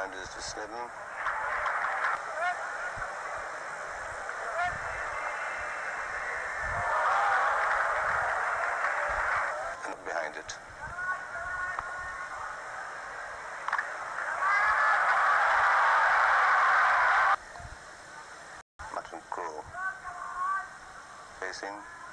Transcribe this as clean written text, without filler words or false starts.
behind is to Snibben. And behind it. Martin Crowe. Facing.